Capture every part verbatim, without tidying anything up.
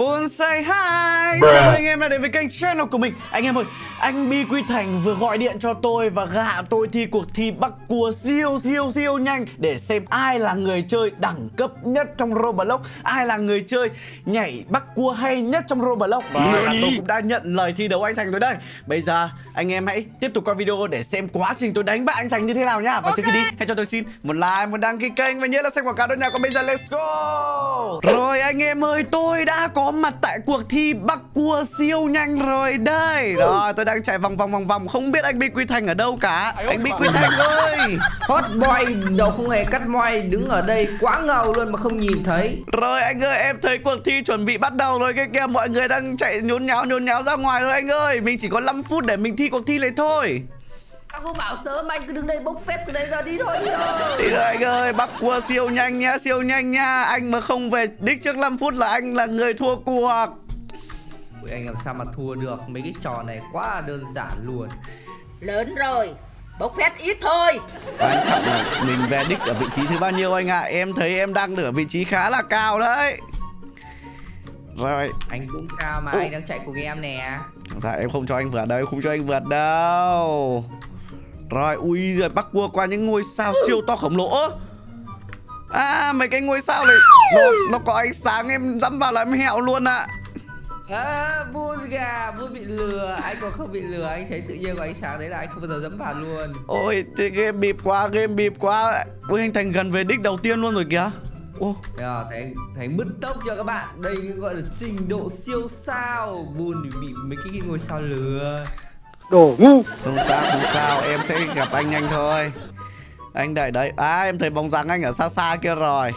Bun say hi. Chào mừng anh em đã đến với kênh channel của mình. Anh em ơi, anh Bi Quy Thành vừa gọi điện cho tôi và gạ tôi thi cuộc thi bắt cua siêu siêu siêu nhanh để xem ai là người chơi đẳng cấp nhất trong Roblox, ai là người chơi nhảy bắt cua hay nhất trong Roblox. Và tôi cũng đã nhận lời thi đấu anh Thành rồi đây. Bây giờ anh em hãy tiếp tục coi video để xem quá trình tôi đánh bại anh Thành như thế nào nhá. Và okay. Trước khi đi, hãy cho tôi xin một like, một đăng ký kênh và nhớ là xem quảng cáo đó nha. Còn bây giờ let's go. Rồi anh em ơi, tôi đã có mặt tại cuộc thi bắt cua siêu nhanh rồi đây. Rồi tôi đang chạy vòng vòng vòng vòng, không biết anh Bi Quy Thành ở đâu cả. Anh Bi Quy Thành ơi, hot boy đầu không hề cắt moi đứng ở đây quá ngầu luôn mà không nhìn thấy. Rồi anh ơi, em thấy cuộc thi chuẩn bị bắt đầu rồi. Cái kia mọi người đang chạy nhốn nháo nhốn nháo ra ngoài rồi anh ơi. Mình chỉ có năm phút để mình thi cuộc thi này thôi. Tao không bảo sớm, anh cứ đứng đây bốc phét từ đây ra, đi thôi, đi thôi. Đi rồi anh ơi, bắt cua siêu nhanh nhá, siêu nhanh nha. Anh mà không về đích trước năm phút là anh là người thua cuộc. Ui, anh làm sao mà thua được, mấy cái trò này quá là đơn giản luôn. Lớn rồi, bốc phét ít thôi. Quan trọng là mình về đích ở vị trí thứ bao nhiêu anh ạ? À? Em thấy em đang ở vị trí khá là cao đấy. Rồi anh cũng cao mà. Ủa? Anh đang chạy cùng em nè. Dạ em không cho anh vượt đâu, không cho anh vượt đâu. Rồi, ui rồi bắt cua qua những ngôi sao siêu to khổng lồ. À, mấy cái ngôi sao này nó, nó có ánh sáng, em dẫm vào là em hẹo luôn ạ. À. À, Bun gà, Bun bị lừa. Anh còn không bị lừa, anh thấy tự nhiên có ánh sáng đấy là anh không bao giờ dẫm vào luôn. Ôi, thế game bịp quá, game bịp quá. Ôi, anh Thành gần về đích đầu tiên luôn rồi kìa. Ô. À, thấy, thấy bứt tốc cho các bạn. Đây gọi là trình độ siêu sao. Bun bị mấy cái ngôi sao lừa. Đồ ngu. Không sao, không sao, em sẽ gặp anh nhanh thôi. Anh đợi đấy. À, em thấy bóng dáng anh ở xa xa kia rồi.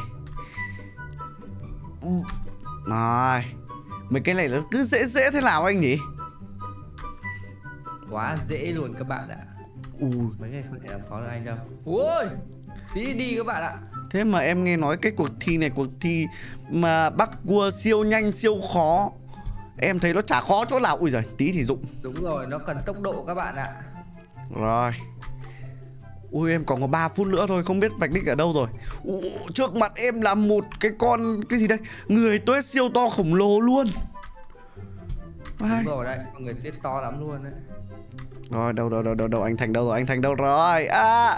Rồi. Mấy cái này nó cứ dễ dễ thế nào anh nhỉ? Quá dễ luôn các bạn ạ. Ui. Mấy cái không thể làm khó được anh đâu. Ui, đi đi các bạn ạ. Thế mà em nghe nói cái cuộc thi này cuộc thi mà bắt cua siêu nhanh siêu khó. Em thấy nó chả khó chỗ nào. Ui giời, tí thì dụng. Đúng rồi, nó cần tốc độ các bạn ạ. Rồi. Ui em còn có ba phút nữa thôi, không biết vạch đích ở đâu rồi. Ui, trước mặt em là một cái con, cái gì đây? Người tuyết siêu to khổng lồ luôn. Đúng rồi đấy, con người tuyết to lắm luôn đấy. Rồi, đâu đâu đâu đâu đâu anh Thành đâu rồi, anh Thành đâu rồi? À.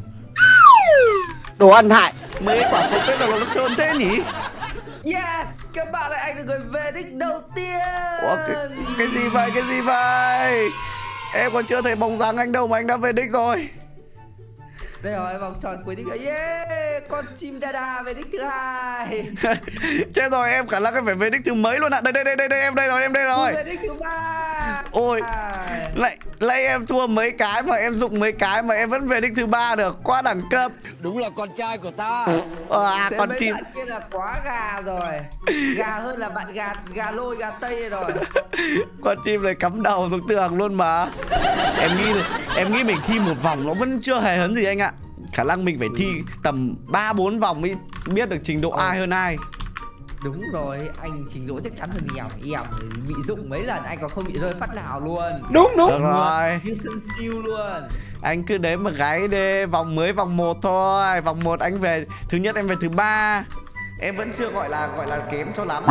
Đồ ăn hại. Mấy quả cầu tuyết nào nó trơn thế nhỉ? Yes, các bạn ơi, anh là người về đích đầu tiên. Ủa, cái, cái gì vậy, cái gì vậy? Em còn chưa thấy bóng dáng anh đâu mà anh đã về đích rồi. Đây rồi, vòng tròn cuối đích rồi. Yeah, con chim Dada về đích thứ hai. Chết rồi, em khả năng em phải về đích thứ mấy luôn ạ. À. Đây đây đây đây đây em đây rồi, em đây rồi. Về đích thứ ba. Ôi, lại lại em thua mấy cái mà em dụng mấy cái mà em vẫn về đích thứ ba được, quá đẳng cấp. Đúng là con trai của ta. À, con chim bạn kia là quá gà rồi. Gà hơn là bạn gà gà lôi gà tây rồi. Con chim này cắm đầu xuống tường luôn mà. Em nghĩ em nghĩ mình thi một vòng nó vẫn chưa hề hấn gì anh ạ. Khả năng mình phải thi tầm ba bốn vòng mới biết được trình độ ai hơn ai. Đúng rồi, anh trình độ chắc chắn hơn em. Em bị dụng mấy lần anh còn không bị rơi phát nào luôn. Đúng đúng. Được rồi. Như sân siêu luôn. Anh cứ đến mà gáy đi, vòng mới vòng một thôi. Vòng một anh về thứ nhất, em về thứ ba. Em vẫn chưa gọi là gọi là kém cho lắm.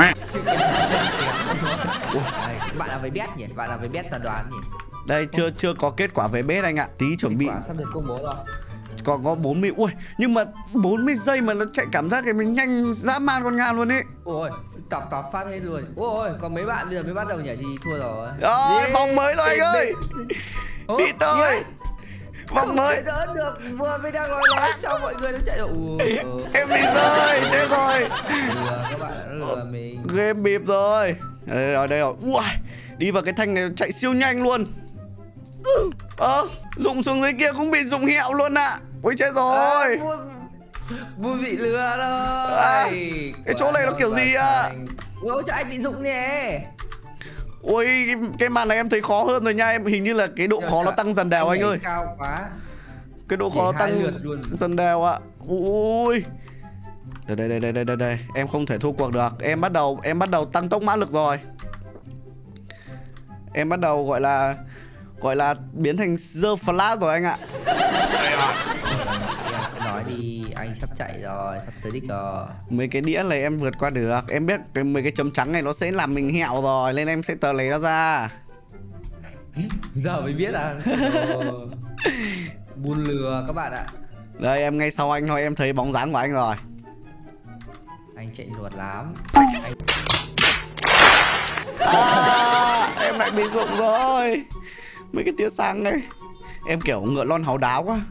Bạn là với bet nhỉ? Bạn là với bet tàn đoán nhỉ? Đây chưa chưa có kết quả về bet anh ạ. Tí chuẩn bị. Kết quả sắp được công bố rồi. Còn có bốn mươi. Ui, nhưng mà bốn mươi giây mà nó chạy cảm giác cái mình nhanh dã man con ngàn luôn ấy. Ôi, tập tập phát hết luôn. Ôi, còn mấy bạn bây giờ mới bắt đầu nhảy thì thua rồi. Rồi, yeah. Vòng mới rồi anh ơi. Đi tôi. Yeah. Vòng không mới. Đỡ được, vừa mới đang nói nói xong mọi người nó chạy rồi. Ừ, em bị rơi, chết rồi. Lừa, các bạn đã lừa mình. Game bịp rồi. Đây rồi, đây rồi. Ui, đi vào cái thanh này chạy siêu nhanh luôn. Ơ, à, dùng xuống dưới kia cũng bị dùng hẹo luôn ạ. À. Ôi chết rồi. À, Bun bị lừa rồi. À, cái chỗ này nó kiểu gì ạ? Ôi cho anh bị dụng nè. Ôi cái, cái màn này em thấy khó hơn rồi nha. Em hình như là cái độ khó nó tăng dần đều anh, anh ơi. Cao quá. Cái độ khó nó tăng dần đều ạ. Ui. Đây đây đây đây đây đây. Em không thể thua cuộc được. Em bắt đầu em bắt đầu tăng tốc mã lực rồi. Em bắt đầu gọi là gọi là biến thành dơ flash rồi anh ạ. Em nói đi, anh anh sắp chạy rồi, sắp tới đích rồi. Mấy cái đĩa này em vượt qua được. Em biết cái mấy cái chấm trắng này nó sẽ làm mình hẹo rồi, nên em sẽ tờ lấy nó ra. Giờ mới biết à? Buôn lừa các bạn ạ. Đây em ngay sau anh thôi, em thấy bóng dáng của anh rồi. Anh chạy luật lắm. À, em lại bị rụng rồi. Mấy cái tia sáng này. Em kiểu ngựa lon háo đáo quá.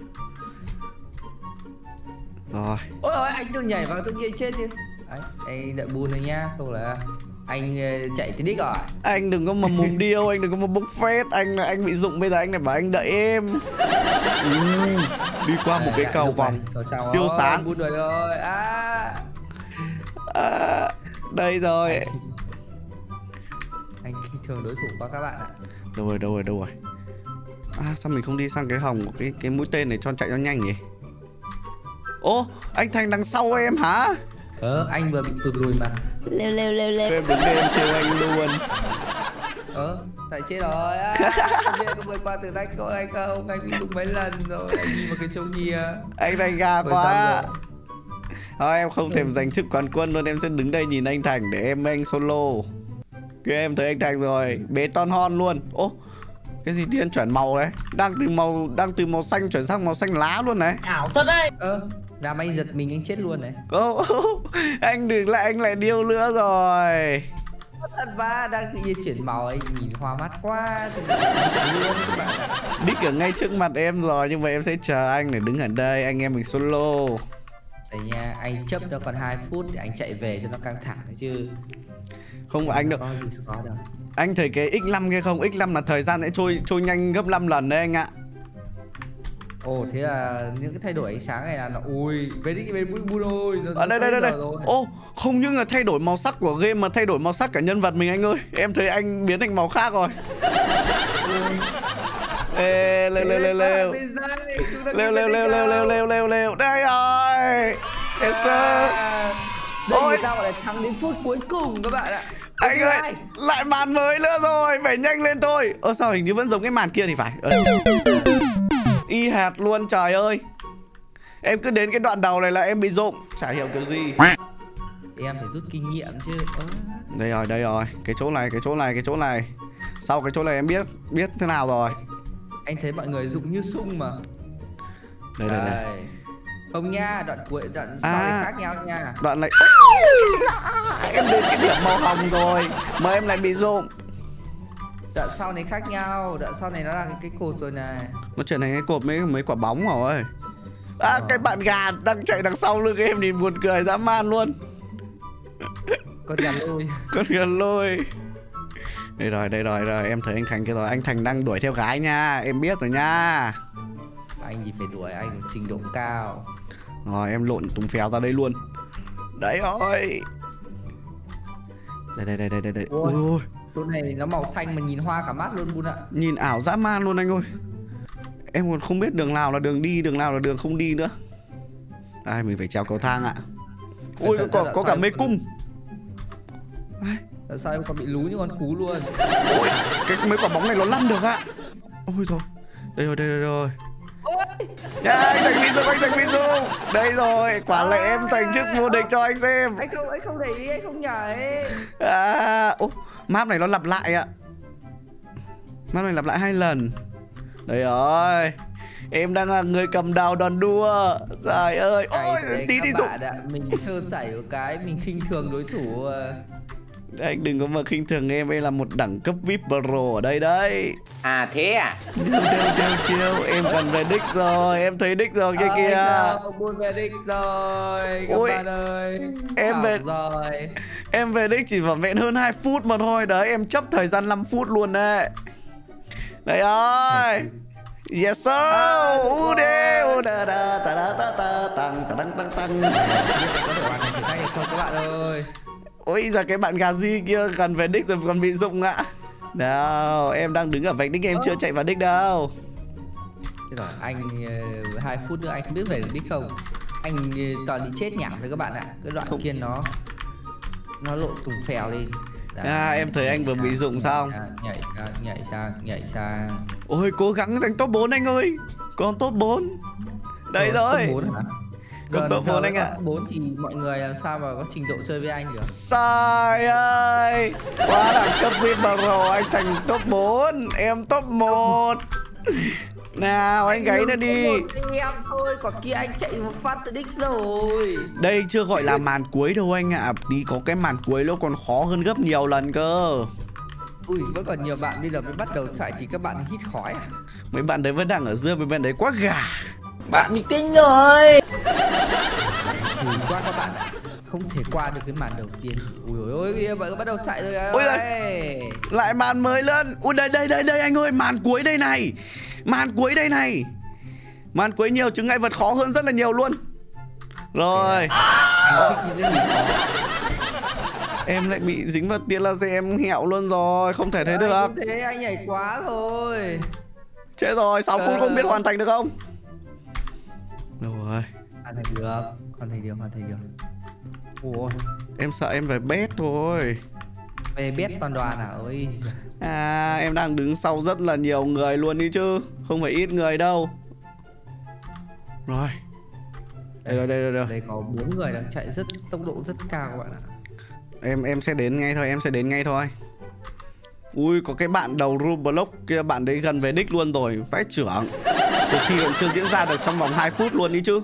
Rồi. Ôi ôi, anh tự nhảy vào tự nhiên chết chứ. Đấy, anh đợi bùn này nhá, không là anh chạy tới đích rồi. Anh đừng có mà mồm điêu, anh đừng có mà bốc phét. Anh anh bị rụng bây giờ anh lại bảo anh đợi em. Ừ, đi qua một cái cầu vòng siêu sáng. Bùn rồi rồi. À. À, đây rồi. Anh, anh khinh thường đối thủ quá các bạn ạ. Đâu rồi, đâu rồi, đâu rồi. À, sao mình không đi sang cái hồng của cái cái mũi tên này cho chạy cho nhanh nhỉ? Ô, anh Thành đằng sau em hả? Ờ, anh vừa bị tụt lùi mà. Lêu lêu lêu lêu. Em đứng đây em trêu anh luôn. Ờ, tại chết rồi. À, không biết có vượt qua từ đánh của anh không? Anh bị tụt mấy lần rồi. Anh nhìn vào cái chỗ kia. Anh Thành gà quá. Thôi em không thèm giành chức quán quân luôn, em sẽ đứng đây nhìn anh Thành để em anh solo. Kìa em thấy anh Thành rồi, bế ton hon luôn. Ô, cái gì điên chuyển màu đấy? Đang từ màu đang từ màu xanh chuyển sang màu xanh lá luôn này. Ảo thật đấy. Ờ, làm anh giật mình anh chết luôn này. Ô, anh đừng lại anh lại điêu nữa rồi. Thật ba đang tự nhiên chuyển màu ấy, nhìn hoa mắt quá. Đích ở ngay trước mặt em rồi, nhưng mà em sẽ chờ anh để đứng ở đây, anh em mình solo. Đây nha, anh chấp nó còn hai phút để anh chạy về cho nó căng thẳng đấy chứ. Không phải anh đâu. Anh thấy cái ích năm kia không? ích năm là thời gian sẽ trôi trôi nhanh gấp năm lần đấy anh ạ. Ồ, thế là những cái thay đổi ánh sáng này là nó ui, về đi cái bên mũi bu thôi. Ở đây đây đây đây. Ô, không những là thay đổi màu sắc của game mà thay đổi màu sắc cả nhân vật mình anh ơi. Em thấy anh biến thành màu khác rồi. Ê, lêu lêu lêu lêu. Lêu lêu lêu lêu lêu lêu lêu lêu. Đây rồi. Yes sir. Đây người ta gọi là thắng đến phút cuối cùng các bạn ạ. Anh ơi, lại màn mới nữa rồi, phải nhanh lên thôi. Ơ sao hình như vẫn giống cái màn kia thì phải. Y hệt luôn trời ơi. Em cứ đến cái đoạn đầu này là em bị rụng, chả hiểu kiểu gì. Em phải rút kinh nghiệm chứ. Ờ. Đây rồi, đây rồi. Cái chỗ này, cái chỗ này, cái chỗ này. Sau cái chỗ này em biết biết thế nào rồi. Anh thấy mọi người dụng như sung mà. Đây đây đây. Không nha, đoạn cuối đoạn sau à, này khác nhau nha. Đoạn này em đến cái điểm màu hồng rồi mà em lại bị rụng. Đoạn sau này khác nhau, đoạn sau này nó là cái, cái cột rồi này. Nó chuyển thành cái cột mấy mấy quả bóng rồi. À, ờ. Cái bạn gà đang chạy đằng sau lưng em thì buồn cười dã man luôn. Con gà lôi. Con gà lôi. Đây rồi, đây rồi, rồi em thấy anh Thành kia rồi. Anh Thành đang đuổi theo gái nha, em biết rồi nha. Anh gì phải đuổi, anh trình độ cao. Rồi em lộn tùng phèo ra đây luôn. Đấy rồi. Đây đây đây đây đây đây. Ôi, ôi. Chỗ này nó màu xanh mà nhìn hoa cả mắt luôn Bun ạ. Nhìn ảo dã man luôn anh ơi. Em còn không biết đường nào là đường đi, đường nào là đường không đi nữa. Đây mình phải trèo cầu thang ạ. Ui có, có cả mê cung. Tại sao em còn bị lú như con cú luôn. Ôi, cái mấy quả bóng này nó lăn được ạ. Ôi thôi. Đây rồi, đây rồi, rồi. Nha, anh Thành bị rung, anh Thành bị rung. Đây rồi, quả lệ em thành chức vô địch cho anh xem. Anh không, anh không để ý, anh không nhảy. À, ô, map này nó lặp lại ạ. Map này lặp lại hai lần. Đây rồi. Em đang là người cầm đầu đoàn đua. Trời ơi, ôi, tí đi rụng. Mình sơ sẩy một cái, mình khinh thường đối thủ. Anh đừng có mà khinh thường em, em là một đẳng cấp vi ai pi Pro ở đây đấy. À thế à? Đeo đeo đeo chiêu, em cần về đích rồi, em thấy đích rồi kia kìa. Ông buôn về đích rồi, các ôi, bạn ơi. Em về rồi. Em về đích chỉ vỏn vẹn hơn hai phút mà thôi, đấy, em chấp thời gian năm phút luôn đấy. Đây ơi. Yes sir. U đê u đà đà ta da ta ta tăng ta tăng tăng tăng. Có thể hoàn thành thử thách hay không các bạn ơi? Ôi giờ cái bạn gà di kia gần về đích rồi còn bị rụng ạ. Nào, em đang đứng ở vạch đích, em chưa chạy vào đích đâu. Thế rồi, anh uh, hai phút nữa anh không biết về được đích không? Anh uh, toàn bị chết nhảm thôi các bạn ạ. Cái đoạn không. Kia nó nó lộn tùng phèo lên. Đấy, à, em thấy anh vừa bị rụng xong. Nhảy sang, nhảy sang, nhảy sang. Ôi cố gắng giành top bốn anh ơi. Còn top bốn. Đây ờ, rồi. Top bốn hả? Giờ top bốn anh ạ. bốn thì mọi người làm sao mà có trình độ chơi với anh được. Sai ơi, quá đẳng cấp vê pê rồi, anh thành top bốn, em top một. Nào anh gáy nó đi. Em thôi, còn kia anh chạy một phát tới đích rồi. Đây chưa gọi là màn cuối đâu anh ạ. À. Tí có cái màn cuối nó còn khó hơn gấp nhiều lần cơ. Ui, vẫn còn nhiều bạn bây giờ mới bắt đầu chạy thì các bạn hít khói à? Mấy bạn đấy vẫn đang ở dưới, mấy bạn đấy quá gà. Bạn bị kinh rồi. Ui, qua các bạn không thể qua được cái màn đầu tiên. Ui ôi ôi, kia bạn bắt đầu chạy rồi. Ôi ơi, lại màn mới lên. Ui đây đây đây đây anh ơi, màn cuối đây này. Màn cuối đây này. Màn cuối nhiều chướng ngại vật khó hơn rất là nhiều luôn. Rồi. Anh thích những cái gì khó. Em lại bị dính vào tia laser, em hẹo luôn rồi, không thể thấy được. Anh thế anh nhảy quá rồi. Chết rồi, sáu phút không biết hoàn thành được không? Đâu rồi? Hoàn thành được, hoàn thành được, hoàn thành được. Ủa, em sợ em phải bét thôi. về biết toàn đoàn à? Ôi giời. À, em đang đứng sau rất là nhiều người luôn đi chứ, không phải ít người đâu. Rồi. Đây rồi, đây rồi, đây. Đây có bốn người đang chạy rất tốc độ rất cao các bạn ạ. Em em sẽ đến ngay thôi, em sẽ đến ngay thôi. Ui, có cái bạn đầu Roblox kia, bạn đấy gần về đích luôn rồi, vãi trưởng. Cuộc thi còn chưa diễn ra được trong vòng hai phút luôn đi chứ.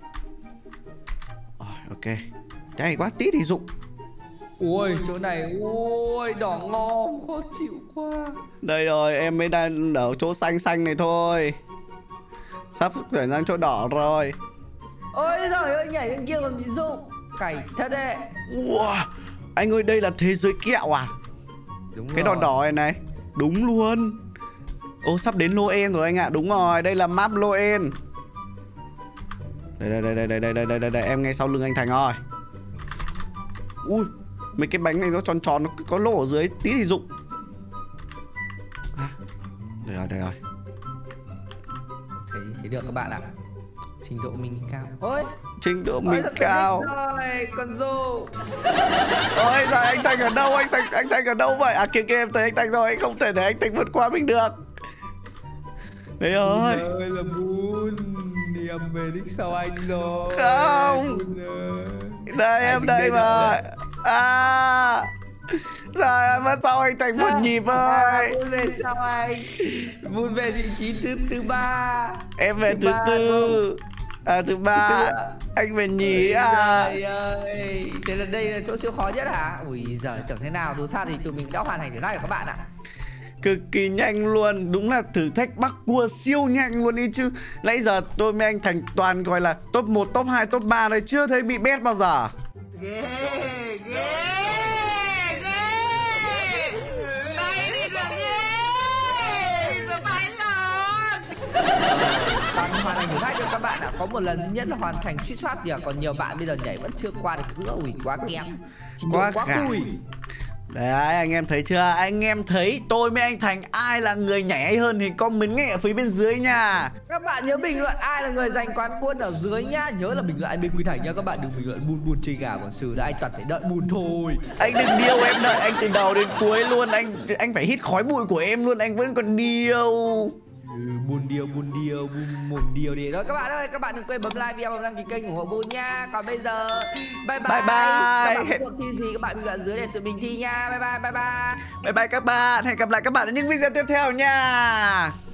Rồi, ok. Chạy quá, tí thì dụng. Ui, chỗ này, ui, đỏ ngon, khó chịu quá. Đây rồi, em mới đang ở chỗ xanh xanh này thôi. Sắp chuyển sang chỗ đỏ rồi. Ôi giời ơi, nhảy lên kia còn bị rụng. Cày thật đấy. Wow, anh ơi, đây là thế giới kẹo à? Đúng cái rồi. đỏ đỏ này này. Đúng luôn. Ô, sắp đến Noel rồi anh ạ. Đúng rồi, đây là map Noel. Đây đây đây đây đây đây đây đây đây, em ngay sau lưng anh Thành rồi. Ui, mấy cái bánh này nó tròn tròn, nó có lỗ ở dưới tí thì rụng. À, đây rồi, đây rồi. Thấy, thấy được các bạn ạ. Trình độ mình cao. Ôi, Trình độ ôi, mình thật cao. rồi, con dâu. Ôi giời, anh Thành ở đâu? Anh Thành, anh Thành ở đâu vậy? À kìa kìa, em thấy anh Thành rồi. Anh không thể để anh Thành vượt qua mình được. Đấy ơi. Ơi là Bun, em về đích sau anh rồi. Không. Đây em đây mà. À, trời ơi, mà sao anh Thành một nhịp ơi. Bun về sau anh. Bun về vị trí thứ thứ ba. Em về thứ tư. À thứ ba. Anh về nhì à. Trời ơi, thế là đây là chỗ siêu khó nhất hả? Ui giời, tưởng thế nào, dù sao thì tụi mình đã hoàn thành thử thách của các bạn ạ. Cực kỳ nhanh luôn, đúng là thử thách bắt cua siêu nhanh luôn đi chứ. Nãy giờ tôi với anh Thành toàn gọi là top một, top hai, top ba này, chưa thấy bị bét bao giờ. Ghê, ghê, ghê. Đây thì là ghê. Rồi phải lọt. Toàn hoàn thành thử thách cho các bạn ạ. Có một lần duy nhất là hoàn thành suýt soát thì còn nhiều bạn bây giờ nhảy vẫn chưa qua được giữa. Ui, quá kém. Trình độ Quá quá khả. cùi. Đấy, anh em thấy chưa? Anh em thấy tôi với anh Thành ai là người nhảy hay hơn thì comment ngay ở phía bên dưới nha. Các bạn nhớ bình luận ai là người giành quán quân ở dưới nhá. Nhớ là bình luận anh bên Quý Thành nhá. Các bạn đừng bình luận Bun Bun chơi gà bằng sử, đã anh toàn phải đợi Bun thôi. Anh đừng điêu, em đợi anh từ đầu đến cuối luôn. Anh anh phải hít khói bụi của em luôn, anh vẫn còn điêu. Ừ, Bun điêu, Bun điêu, Bun mồm điêu đi. Rồi các bạn ơi, các bạn đừng quên bấm like video và đăng ký kênh ủng hộ Bun nha. Còn bây giờ bye bye. Bye bye. Các bạn có cuộc thi gì các bạn bình luận dưới để tụi mình thi nha. Bye bye, bye bye. Bye bye các bạn, hẹn gặp lại các bạn ở những video tiếp theo nha.